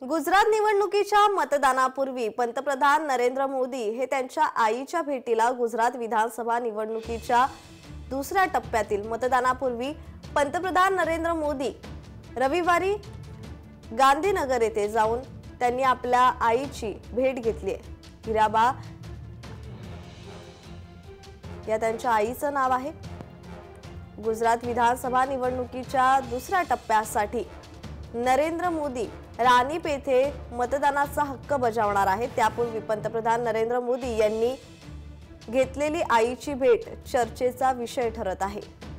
गुजरात निवडणुकीच्या मतदानापूर्वी पंतप्रधान नरेंद्र मोदी हे त्यांच्या आईच्या भेटीला गुजरात विधानसभा निवडणुकीच्या दुसऱ्या टप्प्यातील मतदानापूर्वी पंतप्रधान नरेंद्र मोदी रविवारी गांधीनगर येथे जाऊन त्यांनी आपल्या आईची भेट घेतली आहे। हिराबा या त्यांच्या आईचं नाव आहे। गुजरात विधानसभा निवडणुकीच्या दुसऱ्या टप्प्यासाठी नरेंद्र मोदी रानीप येथे मतदानाचा हक्क बजावणार आहेत। त्यापूर्वी पंतप्रधान नरेंद्र मोदी यांनी घेतलेली आईची भेट चर्चेचा विषय ठरत आहे।